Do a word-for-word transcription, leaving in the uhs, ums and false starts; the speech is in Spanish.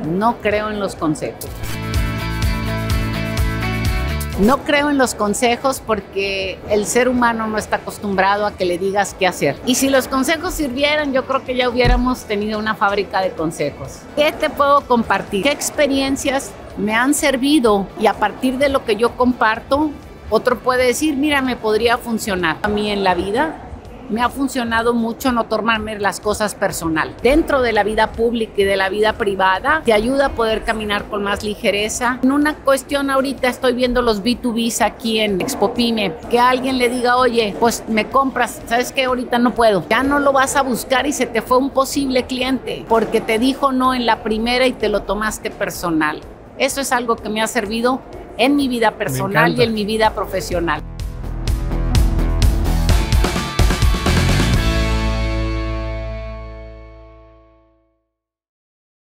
No creo en los consejos. No creo en los consejos porque el ser humano no está acostumbrado a que le digas qué hacer. Y si los consejos sirvieran, yo creo que ya hubiéramos tenido una fábrica de consejos. ¿Qué te puedo compartir? ¿Qué experiencias me han servido? Y a partir de lo que yo comparto, otro puede decir, mira, me podría funcionar. A mí en la vida me ha funcionado mucho no tomarme las cosas personal. Dentro de la vida pública y de la vida privada, te ayuda a poder caminar con más ligereza. En una cuestión ahorita estoy viendo los B dos Bs aquí en Expo Pyme, que alguien le diga, oye, pues me compras, ¿sabes qué? Ahorita no puedo. Ya no lo vas a buscar y se te fue un posible cliente porque te dijo no en la primera y te lo tomaste personal. Eso es algo que me ha servido en mi vida personal y en mi vida profesional.